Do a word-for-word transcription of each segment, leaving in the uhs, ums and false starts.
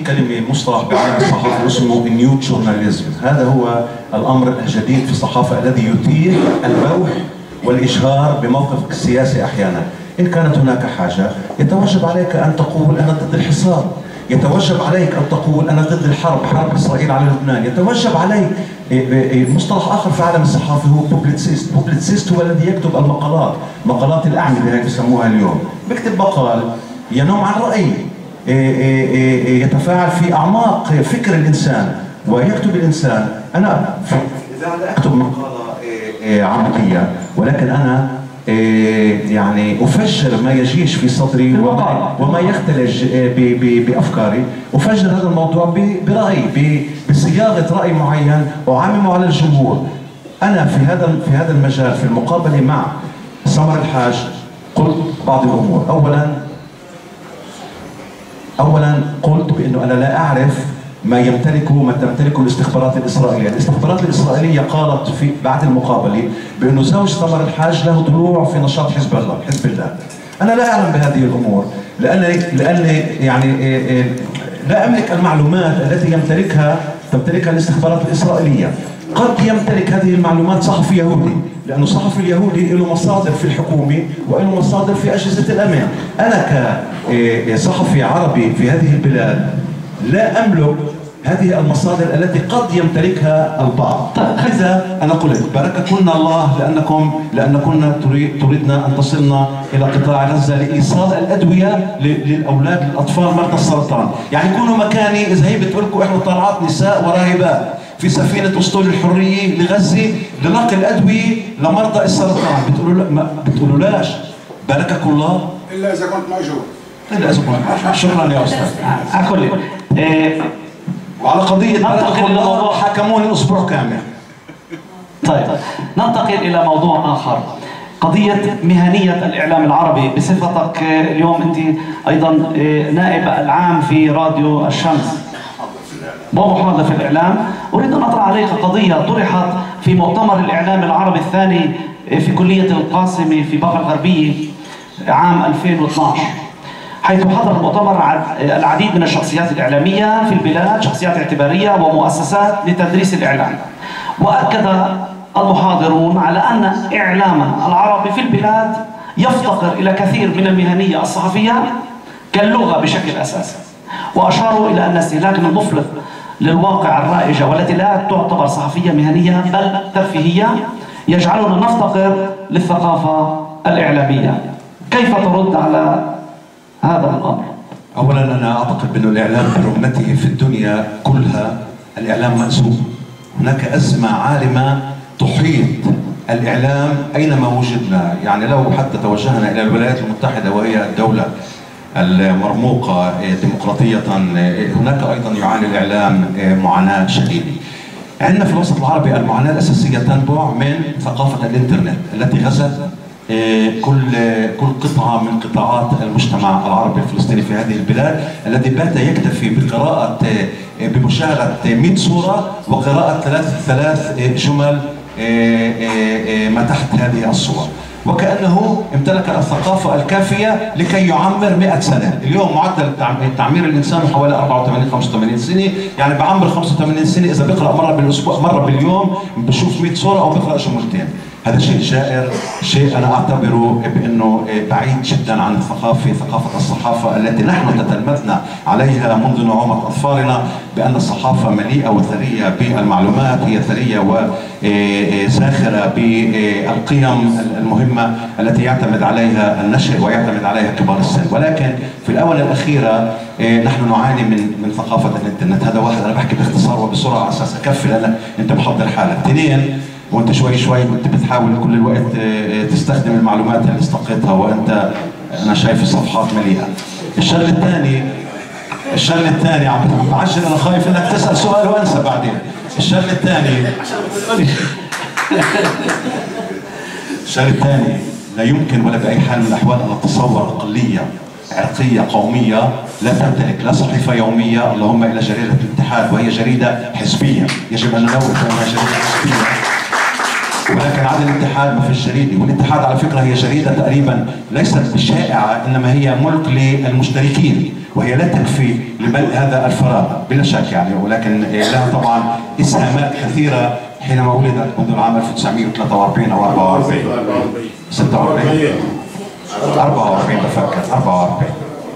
كلمة مصطلح بعالم الصحافة اسمه نيو جورناليزم. هذا هو الأمر الجديد في الصحافة الذي يتيح البوح والإجهار بموقفك السياسي أحيانا. إن كانت هناك حاجة يتوجب عليك أن تقول أنا ضد الحصار، يتوجب عليك أن تقول أنا ضد الحرب، حرب إسرائيل على لبنان، يتوجب عليك مصطلح آخر في عالم الصحافة هو بوبليتسيست. بوبليتسيست هو الذي يكتب المقالات، مقالات الأعمدة هي بيسموها اليوم. بيكتب مقال ينم عن رأي، يتفاعل في أعماق فكر الإنسان ويكتب الإنسان. أنا إذا لا أكتب مقالة عمودية ولكن أنا يعني أفجر ما يجيش في صدري وما, وما يختلج بأفكاري، أفجر هذا الموضوع برأي، بصياغة رأي معين أعممه على الجمهور. أنا في هذا في هذا المجال في المقابلة مع سمر الحاج قلت بعض الأمور. أولا أولا قلت بأنه أنا لا أعرف ما يمتلكه ما تمتلكه الاستخبارات الإسرائيلية. الاستخبارات الإسرائيلية قالت في بعد المقابلة بأنه زوج سمر الحاج له ضلوع في نشاط حزب الله حزب الله. أنا لا أعلم بهذه الأمور لأنني لأني يعني لا أملك المعلومات التي يمتلكها تمتلكها الاستخبارات الإسرائيلية. قد يمتلك هذه المعلومات صحفي يهودي، لأنه الصحفي اليهودي له مصادر في الحكومة وله مصادر في أجهزة الأمان. أنا كصحفي عربي في هذه البلاد لا أملك هذه المصادر التي قد يمتلكها البعض. لذا أنا قلت بارككن الله لأنكم لأنكن تريدنا أن تصلنا إلى قطاع غزة لإيصال الأدوية للأولاد للأطفال مرضى السرطان. يعني كونوا مكاني إذا هي بتقول لكم إحنا طلعات نساء وراهبات في سفينة أسطول الحرية لغزة لنقل الأدوية لمرضى السرطان، بتقولوا لا، ما بتقولوا لاش بارككم الله إلا إذا كنت مأجور. إلا إذا كنت. شكرا يا أستاذ. أقول إيه وعلى قضية بارككم الله حكموني أسبوع كامل. طيب ننتقل إلى موضوع آخر، قضية مهنية الإعلام العربي. بصفتك اليوم أنت أيضا نائب العام في راديو الشمس ومحاضر في الإعلام، أريد أن أطرح عليك قضية طرحت في مؤتمر الإعلام العربي الثاني في كلية القاسمي في بقى الغربية عام ألفين واثناشر، حيث حضر المؤتمر العديد من الشخصيات الإعلامية في البلاد، شخصيات اعتبارية ومؤسسات لتدريس الإعلام. وأكد المحاضرون على أن إعلام العربي في البلاد يفتقر إلى كثير من المهنية الصحفية كاللغة بشكل أساسي، وأشاروا إلى أن استهلاك المفرط للواقع الرائجة والتي لا تعتبر صحفية مهنية بل ترفيهية يجعلنا نفتقر للثقافة الإعلامية. كيف ترد على هذا الأمر؟ أولا أنا أعتقد أن الإعلام برمته في الدنيا كلها الإعلام مأزوم. هناك أزمة عارمة تحيط الإعلام أينما وجدنا. يعني لو حتى توجهنا إلى الولايات المتحدة وهي الدولة المرموقة ديمقراطية، هناك أيضا يعاني الإعلام معاناة شديدة. عندنا في الوسط العربي المعاناة الأساسية تنبع من ثقافة الإنترنت التي غزت كل كل قطعة من قطاعات المجتمع العربي الفلسطيني في هذه البلاد، الذي بات يكتفي بقراءة بمشاهدة مئة صورة وقراءة ثلاث ثلاث جمل ما تحت هذه الصور، وكأنه امتلك الثقافة الكافية لكي يعمر مئة سنة. اليوم معدل تعمير الإنسان حوالي أربعة وثمانين خمسة وثمانين سنة، يعني بعمر خمسة وثمانين سنة إذا بقرأ مرة بالأسبوع مرة باليوم بشوف مئة صورة أو بقرأ جملتين. هذا شيء جائر، شيء أنا أعتبره بأنه بعيد جدا عن الثقافة، ثقافة الصحافة التي نحن تتلمذنا عليها منذ نعومة أطفالنا، بأن الصحافة مليئة وثرية بالمعلومات، هي ثرية وزاخرة بالقيم المهمة التي يعتمد عليها النشء ويعتمد عليها كبار السن. ولكن في الآونة الأخيرة نحن نعاني من من ثقافة الإنترنت. هذا واحد، أنا بحكي باختصار وبسرعة على أساس أكفي لأن أنت محضر حالك. اثنين، وانت شوي شوي كنت بتحاول كل الوقت تستخدم المعلومات اللي استقيتها وانت انا شايف الصفحات مليئه. الشغله الثاني الشغله الثاني عم بعجل، انا خايف انك تسال سؤال وانسى بعدين. الشغله الثاني الشغله الثاني لا يمكن ولا باي حال من الاحوال ان نتصور اقليه عرقيه قوميه لا تمتلك لا صحيفه يوميه، اللهم الى جريده الاتحاد وهي جريده حزبيه، يجب ان ننوه بانها جريده حزبيه. ولكن عدم الاتحاد ما فيش جريده، والاتحاد على فكره هي جريده تقريبا ليست شائعه، انما هي ملك للمشتركين، وهي لا تكفي لملء هذا الفراغ بلا شك يعني، ولكن لها طبعا اسهامات كثيره حينما ولدت منذ العام ألف وتسعمئة وثلاثة وأربعين او أربعة وأربعين ستة وأربعين أربعة وأربعين بفكر أربعة وأربعين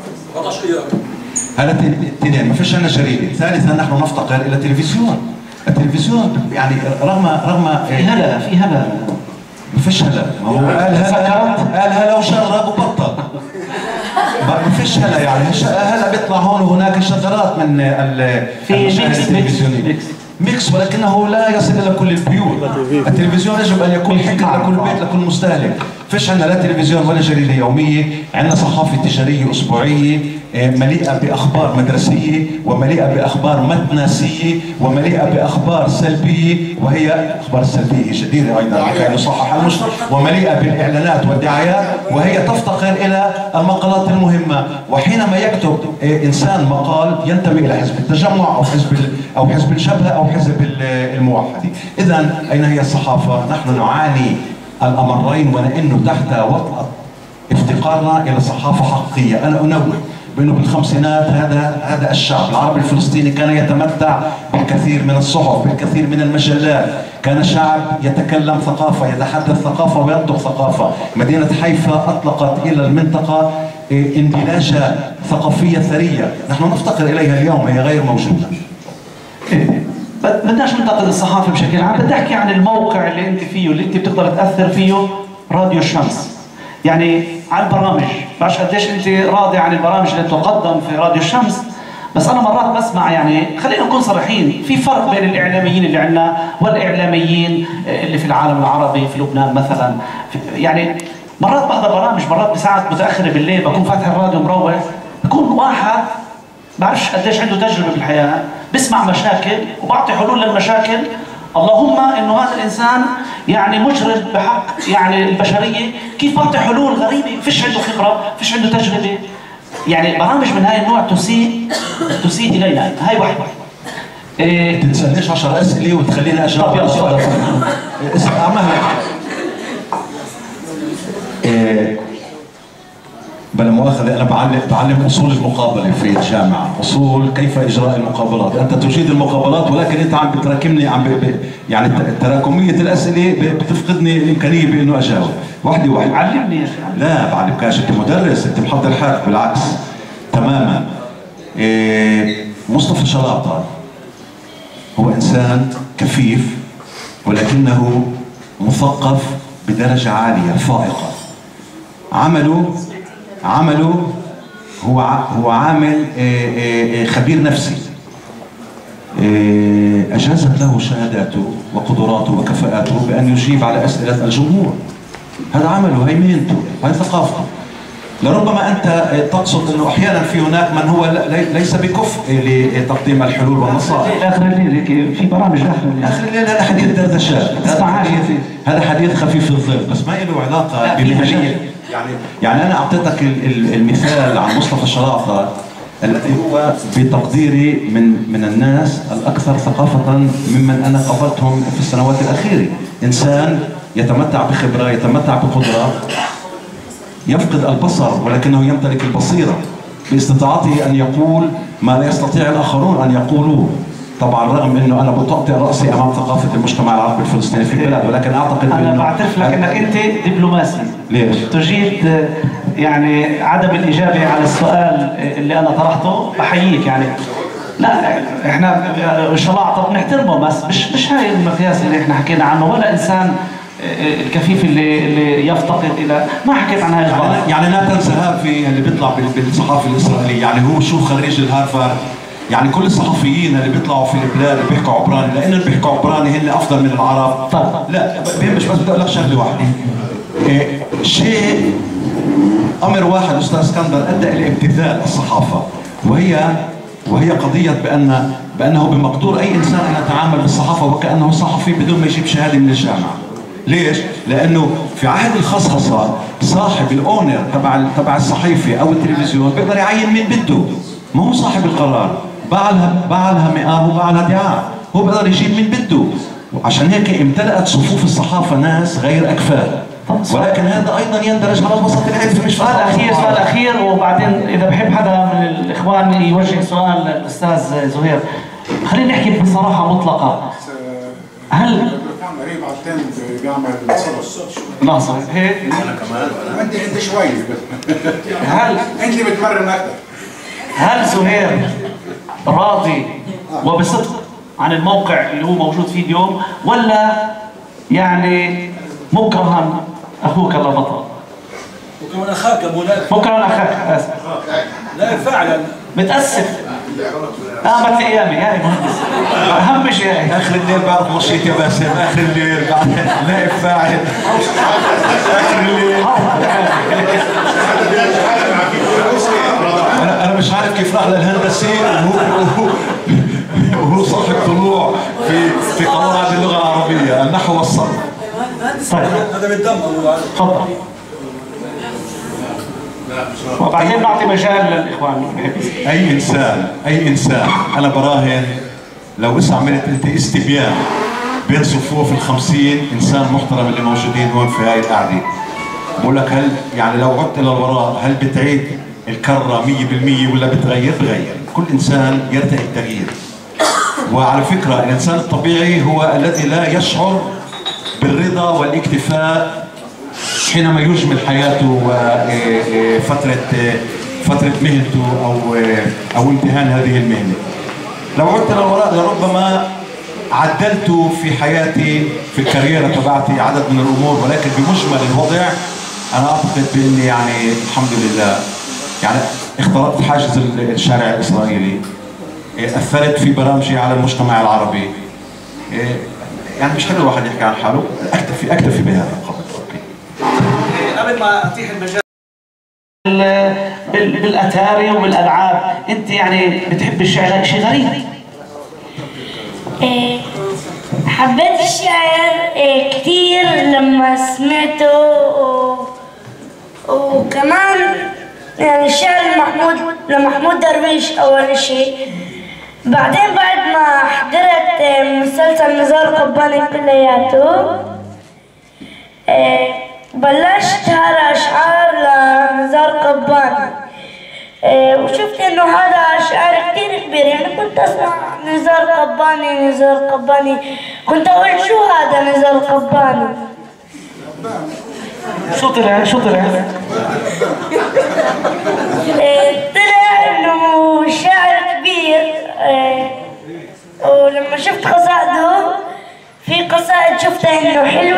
هذا اثنين ما فيش عندنا جريده. ثالثا نحن نفتقر الى التلفزيون. التلفزيون يعني رغم رغم في هلا في هلا ما فيش هلا، ما هو قال هلا قال هلا وشرب وبطل ما فيش هلا يعني هلا بيطلع هون وهناك شذرات من المشاهد التلفزيونيه ميكس، ولكنه لا يصل الى كل البيوت. التلفزيون يجب ان يكون حكر لكل بيت لكل مستهلك. فيش عندنا لا تلفزيون ولا جريده يوميه، عندنا صحافه تجاريه اسبوعيه مليئه باخبار مدرسيه ومليئه باخبار متناسيه ومليئه باخبار سلبيه، وهي اخبار سلبيه جديره ايضا لكي نصحح المجتمع، ومليئه بالاعلانات والدعايات، وهي تفتقر الى المقالات المهمه. وحينما يكتب انسان مقال ينتمي الى حزب التجمع او حزب او حزب الجبهه او حزب الموحد. اذا اين هي الصحافه؟ نحن نعاني الامرين ونئن تحت وطأة افتقارنا الى صحافه حقيقيه. انا انوه بانه بالخمسينات هذا هذا الشعب العربي الفلسطيني كان يتمتع بالكثير من الصحف، بالكثير من المجلات، كان شعب يتكلم ثقافه، يتحدث ثقافه وينطق ثقافه. مدينه حيفا اطلقت الى المنطقه اندلاجه ثقافيه ثريه، نحن نفتقر اليها اليوم، هي غير موجوده. بدناش ننتقد الصحافه بشكل عام، بدي احكي عن الموقع اللي انت فيه اللي انت بتقدر تاثر فيه، راديو الشمس. يعني على البرامج، بعرفش قديش انت راضي عن البرامج اللي تقدم في راديو الشمس، بس انا مرات بسمع، يعني خلينا نكون صريحين، في فرق بين الاعلاميين اللي عندنا والاعلاميين اللي في العالم العربي، في لبنان مثلا. يعني مرات بحضر برامج، مرات بساعات متاخره بالليل بكون فاتح الراديو مروح، بكون واحد بعرفش قديش عنده تجربه بالحياه، بسمع مشاكل وبعطي حلول للمشاكل. اللهم انه هذا الانسان يعني مجرد بحق يعني البشريه، كيف بعطي حلول غريبه، فيش عنده خبره، فيش عنده تجربه. يعني برامج من هاي النوع تسيء تسيء الينا. هاي واحده. إيه تسالنيش عشر اسئله وتخليني اجاوب. طب يلا اسال اعملها. إيه بلا مؤاخذة أنا بعلم بعلم أصول المقابلة في الجامعة، أصول كيف إجراء المقابلات. أنت تجيد المقابلات ولكن أنت عم بتراكمني، عم ب... يعني تراكمية الأسئلة بتفقدني الإمكانية بإنه أجاوب. واحدة واحدة. علمني يا شيخ. لا بعلمكاش، أنت مدرس، أنت محضر حالك بالعكس تماما. إيه مصطفى شلاطة هو إنسان كفيف ولكنه مثقف بدرجة عالية فائقة. عمله عمله هو هو عامل خبير نفسي، أجازت له شهاداته وقدراته وكفاءاته بأن يجيب على أسئلة الجمهور. هذا عمله، هي مهنته، هي ثقافته. لربما أنت تقصد أنه أحيانا في هناك من هو ليس بكفء لتقديم الحلول والنصائح. آخر الليل في برامج آخر الليل. آخر الليل هذا حديث دردشات، هذا حديث خفيف الظل، بس ما له علاقة بمهنية. يعني يعني انا اعطيتك المثال عن مصطفى شلاطة الذي هو بتقديري من من الناس الاكثر ثقافه ممن انا قابلتهم في السنوات الاخيره. انسان يتمتع بخبره، يتمتع بقدره، يفقد البصر ولكنه يمتلك البصيره، باستطاعته ان يقول ما لا يستطيع الاخرون ان يقولوه. طبعا رغم انه انا بطأطئ راسي امام ثقافه المجتمع العربي الفلسطيني في البلاد، ولكن اعتقد انا بعترف لك انك انت دبلوماسي. ليش؟ تجيد يعني عدم الاجابه على السؤال اللي انا طرحته، بحييك يعني. لا احنا ان شاء الله اعتقد نحترمه، بس مش مش هاي المقياس اللي احنا حكينا عنه، ولا انسان الكفيف اللي اللي يفتقد الى، ما حكيت عن هاي يعني, يعني ناتان سهافي اللي بيطلع بالصحافه الاسرائيليه، يعني هو شو خريج الهارفارد. يعني كل الصحفيين اللي بيطلعوا في البلاد اللي بيحكوا عبراني، لانهم بيحكوا عبراني هن افضل من العرب. طيب لا بهمش، بس بدي اقول لك شغله واحده. إيه شيء امر واحد استاذ اسكندر ادى الى ابتذال الصحافه، وهي وهي قضيه بان بانه بمقدور اي انسان ان يتعامل بالصحافه وكانه صحفي بدون ما يجيب شهاده من الجامعه. ليش؟ لانه في عهد الخصخصه صاحب الاونر تبع تبع الصحيفه او التلفزيون بيقدر يعين مين بده، ما هو صاحب القرار. باع لها باع لها مئات وباع لها دعاء، هو بيقدر يجيب مين بده. وعشان هيك امتلأت صفوف الصحافة ناس غير أكفاء، ولكن هذا أيضا يندرج على الوسط العلمي. مش سؤال أخير سؤال أخير وبعدين إذا بحب حدا من الإخوان يوجه سؤال للأستاذ زهير. خلينا نحكي بصراحة مطلقة. هل قريب على التند بيعمل صلص لحظة هيك انا كمان عندي عندي شوي هل انت اللي بتمرن اكثر. هل زهير راضي وبصدق عن الموقع اللي هو موجود فيه اليوم، ولا يعني مكرها اخوك الله بطل؟ مكرها اخاك ابو نائب. مكرها اخاك اسف. لا فعلا متاسف. قامت ايامي يا مهندس اهم شيء. اخر الليل بعرف مشيت يا باسم، اخر الليل بعد نائب فاعل اخر الليل. انا انا مش عارف كيف راح للهندسه وهو وهو صاحب طلوع في في قواعد اللغه العربيه النحو والصرف. طيب هذا بالدم ابو تفضل. وبعدين نعطي مجال للاخوان. اي انسان اي انسان انا براهن لو اسا عملت انت استبيان بين صفوف الخمسين انسان محترم اللي موجودين هون في هاي القعده، بقول لك هل يعني لو عدت للوراء هل بتعيد الكره مية بالمية ولا بتغير؟ بغير. كل انسان يرتقي التغيير. وعلى فكره الانسان الطبيعي هو الذي لا يشعر بالرضا والاكتفاء حينما يجمل حياته وفترة فترة مهنته أو أو امتهان هذه المهنة. لو عدت للوراء لربما عدلت في حياتي في الكاريرة تبعتي عدد من الأمور، ولكن بمجمل الوضع أنا أعتقد بإني يعني الحمد لله يعني اخترقت حاجز الشارع الإسرائيلي، أثرت في برامجي على المجتمع العربي. يعني مش حلو الواحد يحكي عن حاله، أكتفي أكتفي بهذا القدر. قبل ما اتيح المجال بالاتاري وبالالعاب، انت يعني بتحب الشعر؟ شيء غريب. إيه حبيت الشعر إيه كثير لما سمعته و... وكمان يعني الشعر محمود لمحمود درويش اول شيء. بعدين بعد ما حضرت مسلسل نزار قباني كلياته إيه بلشت هذا أشعار لنزار قباني. إيه وشفت إنه هذا أشعار كثير كبير، يعني كنت أسمع نزار قباني نزار قباني، كنت أقول شو هذا نزار قباني؟ شو طلع؟ شو طلع؟ إيه طلع إنه شاعر كبير. إيه ولما شفت قصائده في قصائد شفتها إنه حلوة